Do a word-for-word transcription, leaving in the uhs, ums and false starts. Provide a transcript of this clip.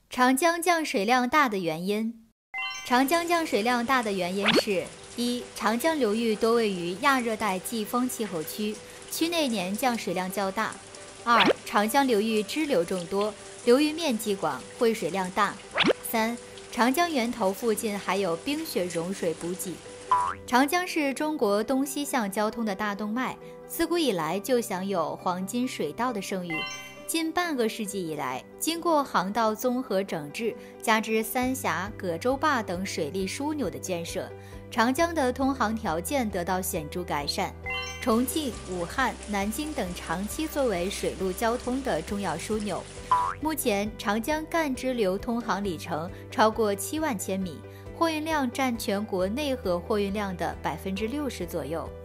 长江降水量大的原因。长江降水量大的原因是：一、长江流域多位于亚热带季风气候区，区内年降水量较大；二、长江流域支流众多，流域面积广，汇水量大；三、长江源头附近还有冰雪融水补给。长江是中国东西向交通的大动脉，自古以来就享有黄金水道的盛誉。近半个世纪以来，经过航道综合整治，加之三峡、葛洲坝等水利枢纽的建设，长江的通航条件得到显著改善。重庆、武汉、南京等长期作为水陆交通的重要枢纽。目前，长江干支流通航里程超过七万千米，货运量占全国内河货运量的百分之六十左右。